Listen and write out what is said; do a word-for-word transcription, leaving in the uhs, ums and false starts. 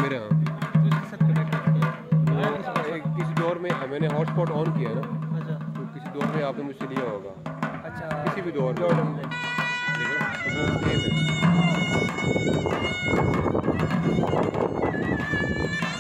मेरे यहाँ किसी दौर में मैंने हॉटस्पॉट ऑन किया ना, अच्छा, तो किसी दौर में आपने मुझसे लिया होगा। अच्छा, किसी भी दौर में देखो, तो वो सेफ है।